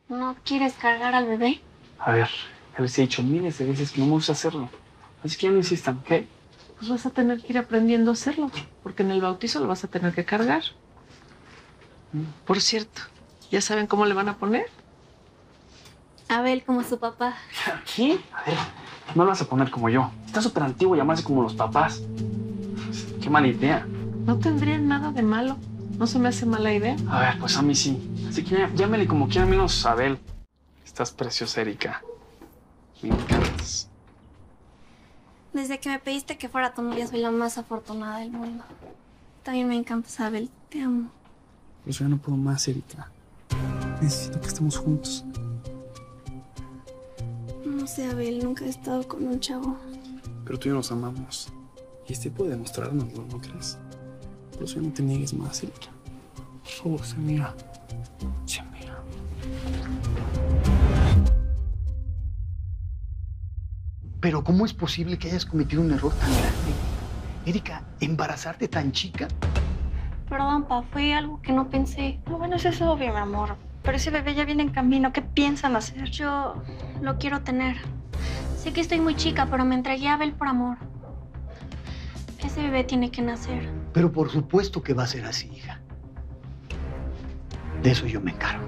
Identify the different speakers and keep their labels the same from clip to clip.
Speaker 1: ¿No quieres cargar al bebé?
Speaker 2: A ver, les he dicho miles de veces que no me gusta hacerlo. Así que ya no insistan, ¿ok?
Speaker 3: Pues vas a tener que ir aprendiendo a hacerlo, porque en el bautizo lo vas a tener que cargar. Por cierto, ¿ya saben cómo le van a poner?
Speaker 1: Abel como su papá.
Speaker 2: ¿Qué? A ver, no lo vas a poner como yo. Está súper antiguo llamarse como los papás. Qué mala idea.
Speaker 3: No tendría nada de malo. No se me hace mala idea.
Speaker 2: A ver, pues a mí sí. Así que llámele como quiera, menos Abel. Estás preciosa, Erika. Me encantas.
Speaker 1: Desde que me pediste que fuera tu novia, soy la más afortunada del mundo. También me encantas, Abel. Te amo.
Speaker 2: Pues ya no puedo más, Erika. Necesito que estemos juntos.
Speaker 1: No sé, Abel. Nunca he estado con un chavo.
Speaker 2: Pero tú y yo nos amamos. Y este puede demostrárnoslo, ¿no crees? Por eso ya no te niegues más, Erika. Por favor, se mira. Se mira.
Speaker 4: Pero ¿cómo es posible que hayas cometido un error tan grande? Erika, ¿embarazarte tan chica?
Speaker 1: Perdón, pa. Fue algo que no pensé.
Speaker 5: No, bueno, eso es obvio, mi amor. Pero ese bebé ya viene en camino. ¿Qué piensan hacer?
Speaker 1: Yo lo quiero tener. Sé que estoy muy chica, pero me entregué a Abel por amor. Ese bebé tiene que nacer.
Speaker 4: Pero por supuesto que va a ser así, hija. De eso yo me encargo.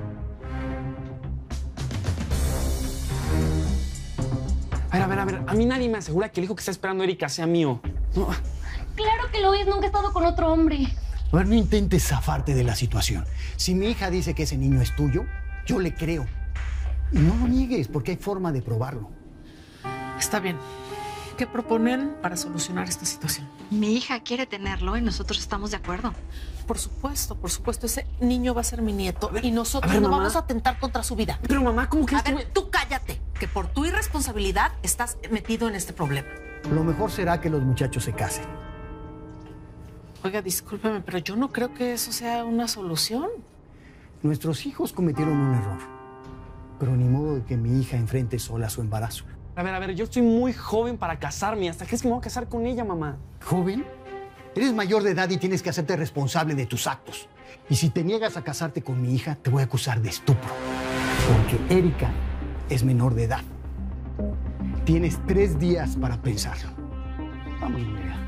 Speaker 2: A ver. A mí nadie me asegura que el hijo que está esperando Erika sea mío. No.
Speaker 1: Claro que lo es. Nunca he estado con otro hombre.
Speaker 4: A ver, no intentes zafarte de la situación. Si mi hija dice que ese niño es tuyo, yo le creo. Y no lo niegues, porque hay forma de probarlo.
Speaker 3: Está bien. ¿Qué proponen para solucionar esta situación?
Speaker 5: Mi hija quiere tenerlo y nosotros estamos de acuerdo.
Speaker 3: Por supuesto. Ese niño va a ser mi nieto y nosotros
Speaker 2: ver,
Speaker 3: no
Speaker 2: mamá.
Speaker 3: vamos a atentar contra su vida.
Speaker 2: Pero mamá, ¿cómo que
Speaker 3: A ver, tú cállate, que por tu irresponsabilidad estás metido en este problema.
Speaker 4: Lo mejor será que los muchachos se casen.
Speaker 3: Oiga, discúlpeme, pero yo no creo que eso sea una solución.
Speaker 4: Nuestros hijos cometieron un error. Pero ni modo de que mi hija enfrente sola su embarazo.
Speaker 2: A ver, yo estoy muy joven para casarme. ¿Hasta crees que me voy a casar con ella, mamá?
Speaker 4: ¿Joven? Eres mayor de edad y tienes que hacerte responsable de tus actos. Y si te niegas a casarte con mi hija, te voy a acusar de estupro. Porque Erika es menor de edad. Tienes 3 días para pensarlo. Vamos, mi vida.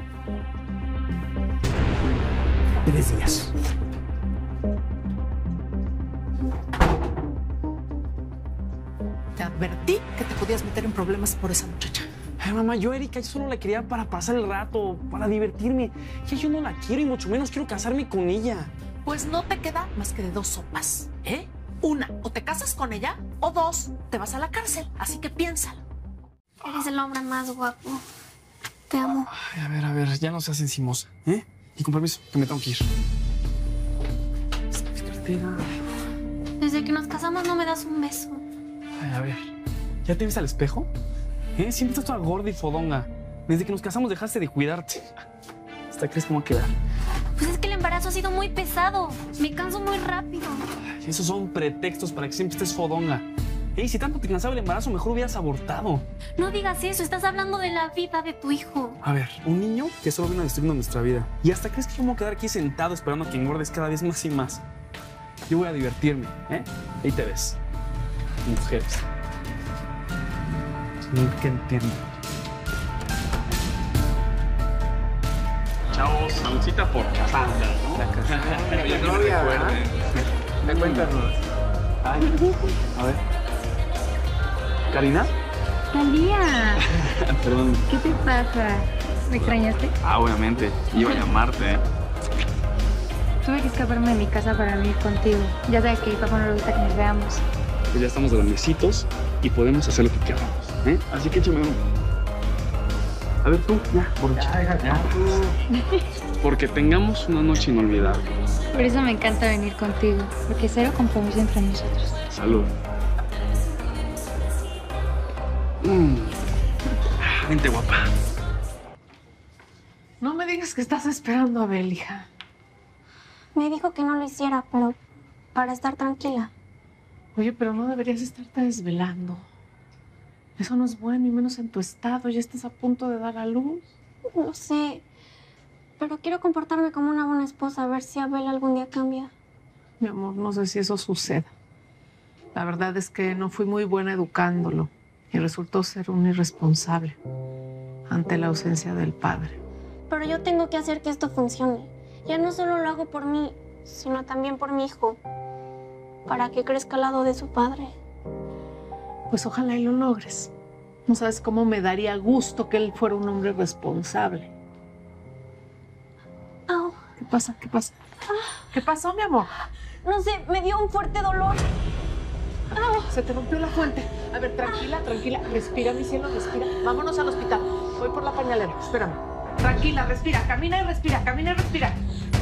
Speaker 4: 3 días.
Speaker 3: Te advertí que te podías meter en problemas por esa muchacha.
Speaker 2: Ay, mamá, yo Erika solo la quería para pasar el rato, para divertirme. Ya yo no la quiero y mucho menos quiero casarme con ella.
Speaker 3: Pues no te queda más que de 2 sopas, ¿eh? 1, o te casas con ella, o 2, te vas a la cárcel. Así que piénsalo.
Speaker 1: Eres el hombre más guapo. Te amo.
Speaker 2: Ay, a ver, ya no seas encimosa, ¿eh? Y con permiso, que me tengo que ir. Mi cartera.
Speaker 1: Desde que nos casamos no me das un beso.
Speaker 2: Ay, a ver, ¿ya te ves al espejo? Siempre estás toda gorda y fodonga. Desde que nos casamos dejaste de cuidarte. ¿Hasta crees cómo va a quedar?
Speaker 1: Pues es que el embarazo ha sido muy pesado. Me canso muy rápido.
Speaker 2: Ay, esos son pretextos para que siempre estés fodonga. Si tanto te cansaba el embarazo, mejor hubieras abortado.
Speaker 1: No digas eso. Estás hablando de la vida de tu hijo.
Speaker 2: A ver, un niño que solo vino a destruir nuestra vida. ¿Y hasta crees que yo me voy a quedar aquí sentado esperando a que engordes cada vez más y más? Yo voy a divertirme, ¿eh? Ahí te ves. Mujeres. Nunca entiendo. Chavos, saludcita por Casandra, ¿no? La Casandra.
Speaker 6: La novia, ¿verdad? Cuéntanos.
Speaker 2: Ay, a ver. ¿Karina?
Speaker 7: Talía,
Speaker 2: Perdón.
Speaker 7: ¿qué te pasa? ¿Me extrañaste?
Speaker 2: Obviamente. Iba a llamarte.
Speaker 7: Tuve que escaparme de mi casa para venir contigo. Ya sabes que a mi papá no le gusta que nos veamos.
Speaker 2: Pues ya estamos grandecitos y podemos hacer lo que queramos, ¿eh? Así que échame uno. A ver tú, ya, borracha. Ya. Porque tengamos una noche inolvidable.
Speaker 7: Por eso me encanta venir contigo, porque cero compromiso entre nosotros.
Speaker 2: Salud. Vente, guapa.
Speaker 3: No me digas que estás esperando a Abel, hija.
Speaker 1: Me dijo que no lo hiciera, pero para estar tranquila.
Speaker 3: Oye, pero no deberías estarte desvelando. Eso no es bueno, y menos en tu estado. Ya estás a punto de dar a luz.
Speaker 1: No sé, pero quiero comportarme como una buena esposa, a ver si Abel algún día cambia.
Speaker 3: Mi amor, no sé si eso suceda. La verdad es que no fui muy buena educándolo y resultó ser un irresponsable ante la ausencia del padre.
Speaker 1: Pero yo tengo que hacer que esto funcione. Ya no solo lo hago por mí, sino también por mi hijo. Para que crezca al lado de su padre.
Speaker 3: Pues ojalá y lo logres. No sabes cómo me daría gusto que él fuera un hombre responsable.
Speaker 1: Au.
Speaker 3: ¿Qué pasa? ¿Qué pasa? ¿Qué pasó, mi amor?
Speaker 1: No sé, me dio un fuerte dolor.
Speaker 3: Se te rompió la fuente. A ver, tranquila, tranquila. Respira, mi cielo, respira. Vámonos al hospital. Voy por la pañalera. Espérame. Tranquila, respira. Camina y respira. Camina y respira.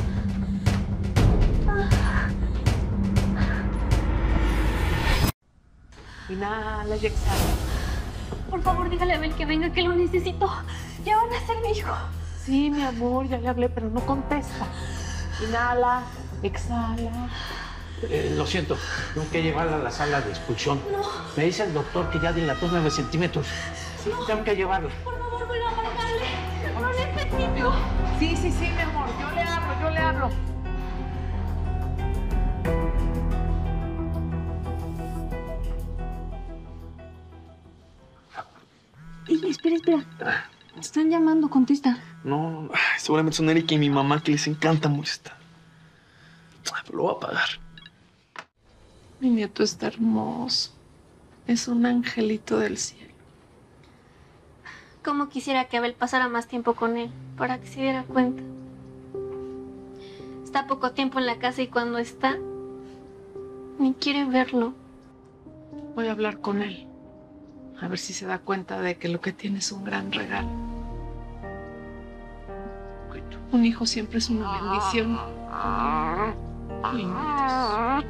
Speaker 3: Inhala y exhala.
Speaker 1: Por favor, dígale a Abel que venga, que lo necesito. Ya van a ser mi hijo.
Speaker 3: Sí, mi amor, ya le hablé, pero no contesta. Inhala, exhala.
Speaker 6: Lo siento, tengo que llevarla a la sala de expulsión.
Speaker 1: No.
Speaker 6: Me dice el doctor que ya dilató 9 centímetros. Sí, tengo que llevarla.
Speaker 1: Por favor, vuelva a marcarle. Lo necesito.
Speaker 3: Sí, mi amor. Yo le hablo.
Speaker 7: Espera. Te están llamando, contesta.
Speaker 2: No, seguramente son Erika y mi mamá, que les encanta molestar. Pero lo voy a pagar.
Speaker 3: Mi nieto está hermoso. Es un angelito del cielo.
Speaker 1: Cómo quisiera que Abel pasara más tiempo con él, para que se diera cuenta. Está poco tiempo en la casa y cuando está, ni quiere verlo.
Speaker 3: Voy a hablar con él. A ver si se da cuenta de que lo que tiene es un gran regalo. Un hijo siempre es una bendición. Lindos.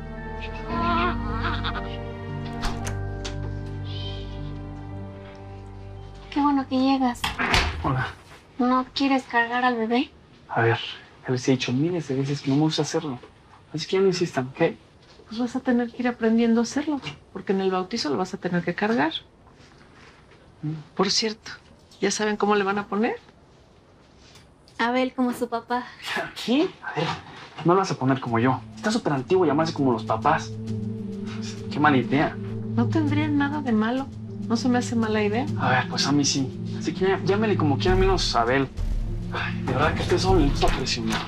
Speaker 1: Qué bueno que llegas.
Speaker 2: Hola.
Speaker 1: ¿No quieres cargar al bebé?
Speaker 2: A ver, ya les he dicho miles de veces que no me gusta hacerlo. Así que ya no insistan, ¿ok?
Speaker 3: Pues vas a tener que ir aprendiendo a hacerlo, porque en el bautizo lo vas a tener que cargar. Por cierto, ¿ya saben cómo le van a poner?
Speaker 1: Abel como su papá.
Speaker 2: ¿Qué? A ver, no lo vas a poner como yo. Está súper antiguo llamarse como los papás. Qué mala idea.
Speaker 3: No tendría nada de malo. No se me hace mala idea.
Speaker 2: A ver, pues a mí sí. Así que llámele como quiera, menos a Abel. Ay, de verdad que este solo le gusta presionar.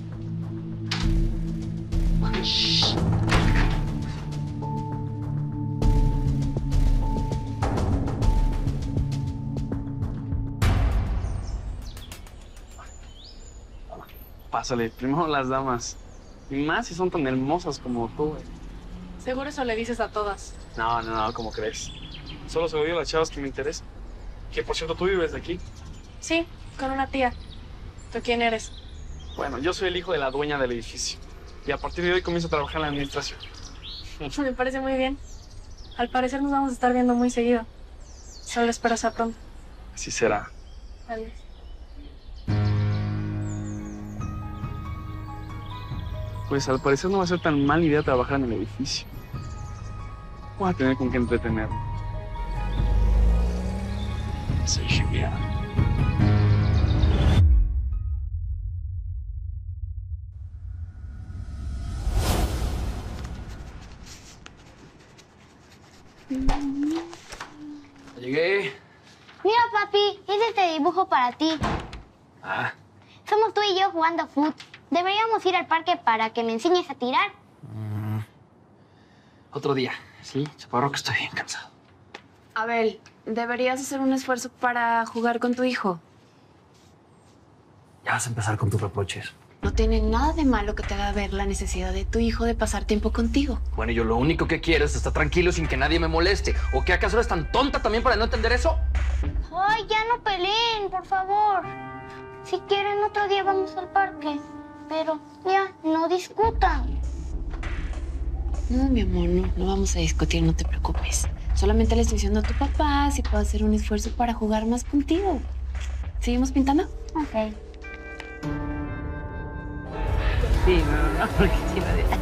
Speaker 2: Pásale, primero las damas. Y más si son tan hermosas como tú, güey.
Speaker 3: Seguro eso le dices a todas.
Speaker 2: No, ¿cómo crees? Solo se lo digo a las chavas que me interesan. Que, por cierto, ¿tú vives de aquí?
Speaker 5: Sí, con una tía. ¿Tú quién eres?
Speaker 2: Bueno, yo soy el hijo de la dueña del edificio. Y a partir de hoy comienzo a trabajar en la administración.
Speaker 5: Me parece muy bien. Al parecer nos vamos a estar viendo muy seguido. Solo espero sea pronto.
Speaker 2: Así será.
Speaker 5: Adiós.
Speaker 2: Pues al parecer no va a ser tan mala idea trabajar en el edificio. Voy a tener con qué entretenerme. Soy genial.
Speaker 6: Llegué.
Speaker 8: Mira, papi, hice este dibujo para ti.
Speaker 6: Ah,
Speaker 8: Somos tú y yo jugando fútbol. Deberíamos ir al parque para que me enseñes a tirar.
Speaker 6: otro día. Sí, chaparro, que estoy bien cansado.
Speaker 9: Abel, deberías hacer un esfuerzo para jugar con tu hijo.
Speaker 6: Ya vas a empezar con tus reproches.
Speaker 9: No tiene nada de malo que te haga ver la necesidad de tu hijo de pasar tiempo contigo.
Speaker 6: Bueno, yo lo único que quiero es estar tranquilo sin que nadie me moleste. ¿O qué acaso eres tan tonta también para no entender eso?
Speaker 8: Ay, ya no peleen, por favor. Si quieren, otro día vamos al parque. Pero ya, no discutan.
Speaker 9: No, mi amor, no vamos a discutir, no te preocupes. Solamente le estoy diciendo a tu papá si puedo hacer un esfuerzo para jugar más contigo. ¿Seguimos pintando?
Speaker 8: Ok.
Speaker 3: Sí, no, porque sí la de...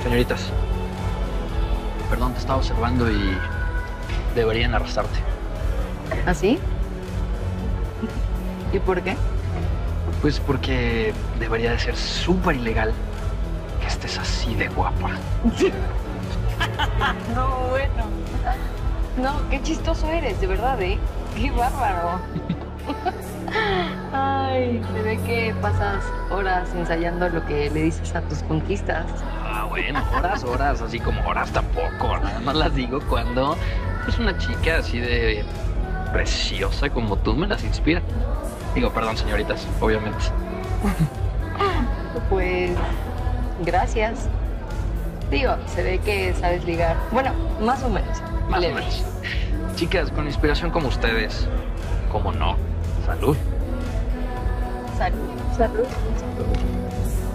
Speaker 6: Señoritas, perdón, te estaba observando y deberían arrestarte.
Speaker 9: ¿Ah, sí? ¿Y por qué?
Speaker 6: Pues porque debería de ser súper ilegal que estés así de guapa.
Speaker 9: No, bueno. No, qué chistoso eres, de verdad, ¿eh? Qué bárbaro. Ay, se ve que pasas horas ensayando lo que le dices a tus conquistas.
Speaker 6: Ah, bueno, horas, así como horas tampoco. Nada más las digo cuando pues una chica así de preciosa como tú me las inspira. Digo, perdón, señoritas, obviamente.
Speaker 9: Pues, gracias. Digo, se ve que sabes ligar. Bueno, más o menos.
Speaker 6: Más o menos. Chicas con inspiración como ustedes, ¿cómo no? Salud.
Speaker 9: Salud. Salud.